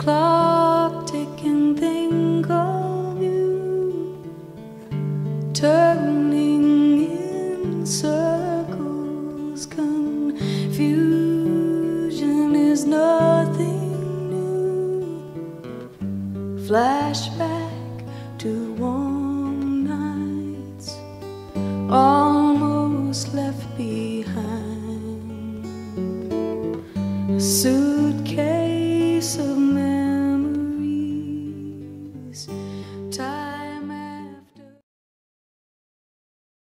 clock ticking, think of you, turning in circles. Confusion is nothing new. Flashback